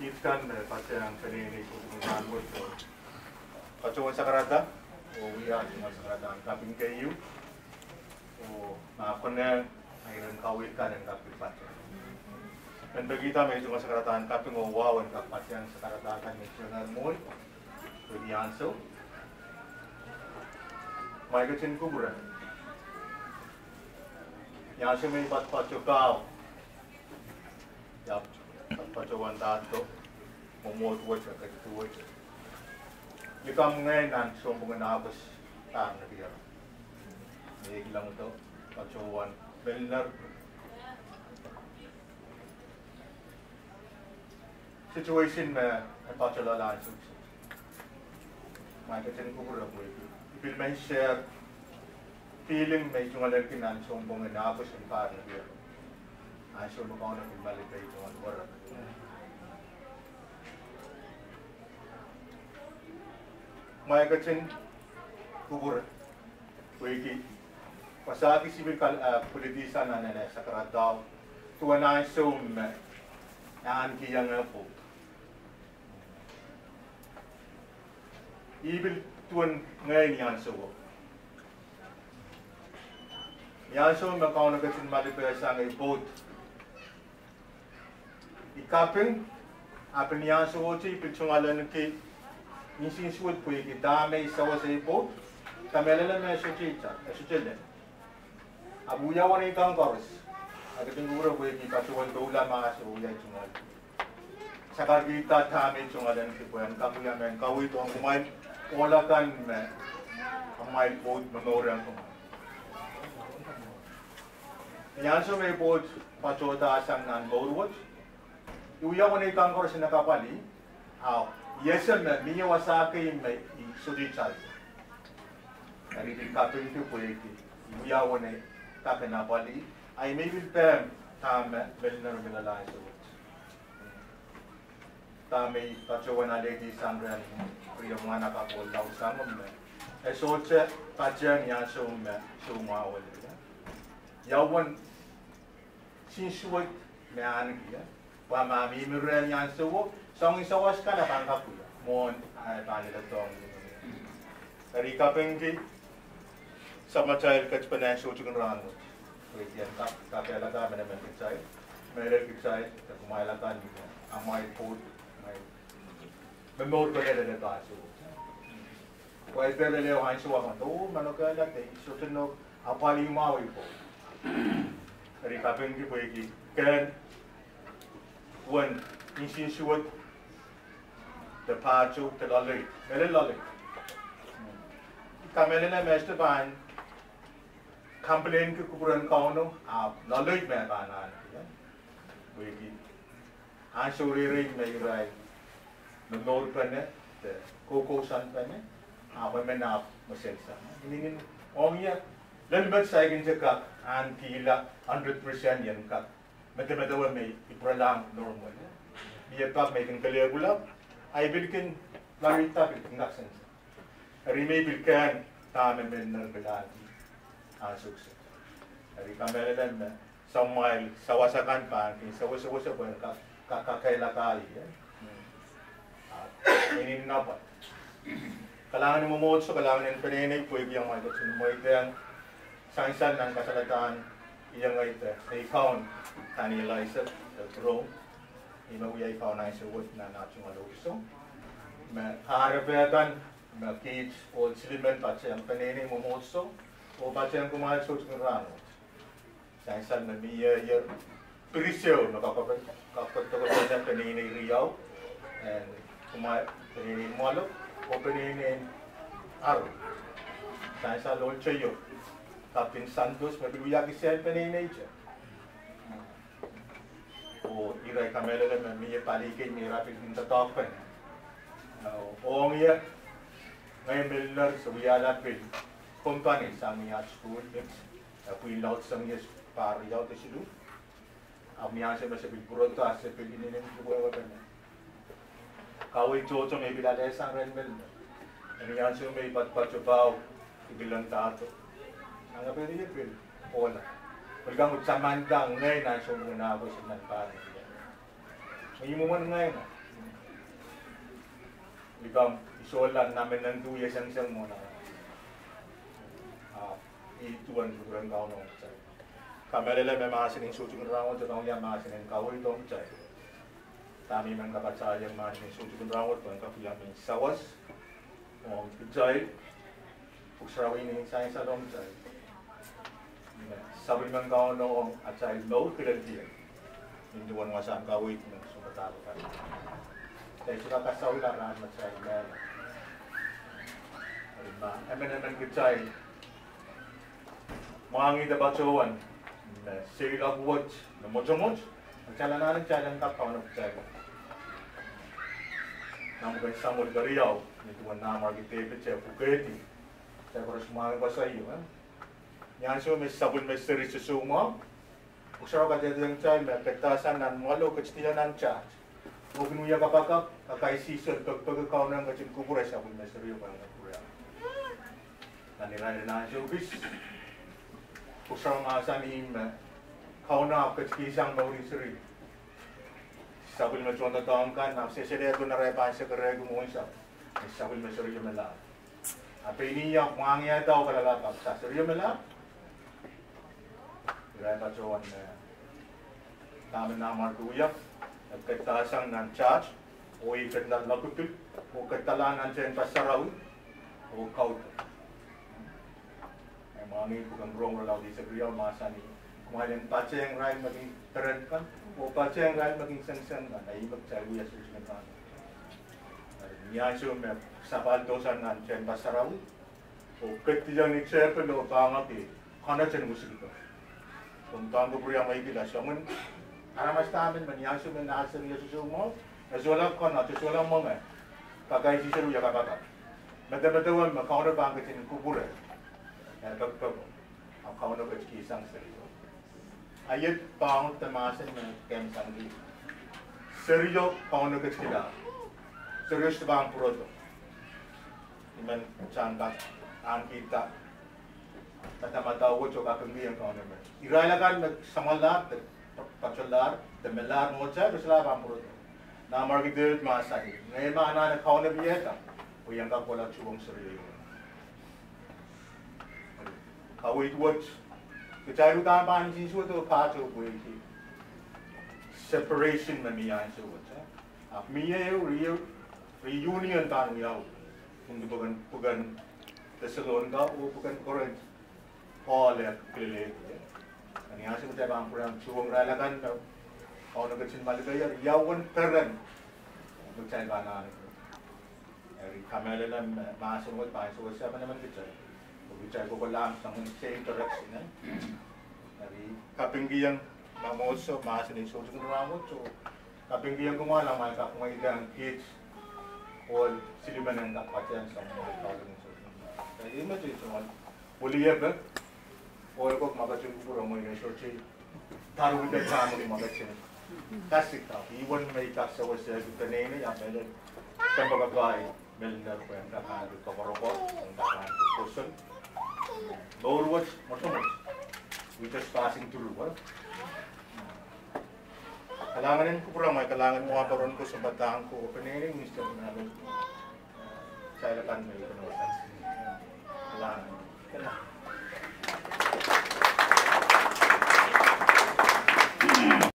Ikan pasang penini kutungan botol. Pacuan sakarata, uya cuma sakarata kaping kayu. Maafkannya mayroon kawitan dan kaping pasang. Dan begitu may cuma sakarata kaping wawan kapasang sakarata kan national mall. Jadi answer. May kecil kuburan. Yang may pacukaw. Yap. Pacuan tato, memot wajah ketu wajah. Jika mengenai nan sombong nafas tang dia. Ini bilang itu pacuan benar. Situation pacuan langsung. Mereka cenderung kurang boleh. Bil main share feeling main cuma lagi nan sombong nafas tang dia. Asal bukan orang balik dari cuma orang. Maya kecil kubur, wiki. Pasal sibuk politisan ane sakarat daw, tuan asal nan kiyang apa. Ibil tuan ngayon yang sewa. Yang sewa makau nak kecil balik dari sangai boat. Ikapin, apa ni yang sewa tu percungalan ke, misi suat pun ke damai sawa seipot, kamelan na sucica, sucile. Abu yawan ikang koros, ada tinggura pun ke pacuan dola mga sewa cungal. Sakar kita damai cungalan ke pun, kamu yang main kau itu ang kumain, olakan amai pot menorang kumain. Yang sewa pot pacuta asang nan borwat. Uya ko na ikang koros na kapali, yesem na minya wasake may sudi chal. Narinig kapin ito po iti. Uya ko na kapin na pali, ay may bilpem tama belnar bilalay sa wot. Tamay pacuan na lady sangran, priya mga nakapulaw sa mga. E soche, pajan yan sumawal. Yawan, sinsuwag may anak yan. Wama mimiran yang sewo, song isawas kan apa angkat pula. Mohon tanya datang. Dari kapengki, sama cair kecepanan show juga ranu. Kemudian kapel laka mana kecai, mereka kecai, terkumai laka ni, amai food, amai. Memor kau ada lepas show. Kau itu lelaki orang show apa tu, mana kau ada tu, show tu nak apa lima wipo. Dari kapengki pergi, kan? When insin suat the pacu the lolly, very lolly. Kamelina master ban complain ke kuburan kau no, lolly me banan. Wegi, ansuri ring me rai, menor perne, the coco sun perne, women up maselsa. Ini orangnya lebih saya ingin cakap antila 100% yang kak. Mata-mata may ipralang normal. Biar tak may kengkaliya gulap, ay bilkin larita bilkin naksen. Hari may bilkan tamen benar belati sukses. Hari kameralan na samay sawasakan pa, sawas-sawas pa kakakailakay. Ini napat. Kailangan mo mo kailangan ng paninig po yung mga katsunmoy kaya sansan ng kasalataan iyang ay ikaw tani laisa pro ina uyay ikaw na isa wot na national officer ma harabetan ma kids o silimen patse ang panene mo moso o patse ang kumain sa rano sansan na miya yer prisyo nakapapit sa panene riyaw and kumain panene mo o panene aro sansan lol chayo Captain Santos, mabiluya kisya nature. O iray kamera na miya palikin, may rapid ng tatopan. O ngayon, ngayon Miller sa Uyalapil, company sa aming school, puwi laut sa mga pariyaw ta silu. Ang mga sa masabi puro to, sa Pilipinas ng buwan ka na. Kaway Jojo may bilalay sa Renmel. Ang mga sa may patpatsubaw, ibilang tato. Ang pwede niya pwede, wala. Pagka magsamandang ngayon na siya muna ako sa manpari. May mo man ngayon na. Become isolan namin ng 2 years ang siyang muna. Ituan kurang kau nong cai. Kamelele me masin suci kurawat jodong yang masin kawin dong cai. Kami mengkabaca yang masin suci kurawat tuan kafiam in sawas. Oh cai. Usrawi ini saya sadom cai. Sabi man kau nong acai low kredit. Induan wasan kawin ng sumatalo kan. Saya sudah kasawi laran macai mel. Alima, emen kecai. Mangi da bacawan, sila buat, mojomoj, perjalanan jalan tak tahu nak percaya. Namun kan sambil beriau, itu nama kita percaya bukti. Saya harus mangi bahasa iyo. Yang semua sabun misteri sesuma, usara kata yang cai, ketasan dan malu kecitianan cai. Mungkin uya kapakap, kakai sisir kau nang kecil kubur sabun misteri apa yang kubur. Dan nilai dan jubis. Usang asanim kau nak kecikisang bauri seri. Sabil macam tu kan, nak sesuai tu nak repan sekerai gumun sab. Sabil macam seri melah. Apa ini yang mangia tahu kalau lapar. Seri melah. Repan cuan. Kami nama tu ya. Kita sang nan charge. Oi kita lakukan. O kita lah nan jen pasarau. O kau. Mami bukan berong lalu di segera masa ni. Kemudian baca yang lain makin keren kan, baca yang lain makin sen-sen kan. Ini percaya ya susah kan. Niat cuma sabal dosan nan jen pasarau. Ketiga ni saya perlu bangat ni. Karena jen musik itu. Untuk aku beri yang baik lah. Jangan orang mesti ambil niat cuma nak seni susah mau. Jualan kan, jualan mau me. Kagai sih seru ya kakak. Betul-betul kau ada bangkit ini kubur. Doktor, kau nak kisah serius. Ayat pang temasan kem sanggi. Serius kau nak kisah. Serius bang purut. Iman cantik, kita. Kata mata awak coba kembali yang kau nak. Irailah kan samalat, pacalar, temelar mocha, bersela bang purut. Nama kita masa ini. Nema anak kau nak biasa. Yang kau pola cubung serius. Kau itu buat kecai utama pan sih suatu pacu buat separation memian suatu. Mia reunion tan miau untuk bukan terselon kau, bukan korang all yang kelih. Ini asal kita bang pulang cuang raya kan kau nak kecil balik ya yawan keren kecai kanan. Hari kamera dalam masuk buat pasal siapa nama kecai. Bicara ko lang sa same direction Dari kapinggian mamoso masin so jung ramot so kapinggian ko malang may kapungaidan kids all siliman ang kapatyan sa mga tawag so. Kaya imagine so boliyab all ko magachin puro mo yung shorty taru with the family magachin kasi ta even may kasawa siya sa nene ya pwede tambagagay melner ko ang kakado kaparoko ang kakado person. Bawal watch, macam we just passing through. Kailangan ko pura may kailangan mo karon ko sa batang ko opening Mr. Nalo. Saya akan may kailangan.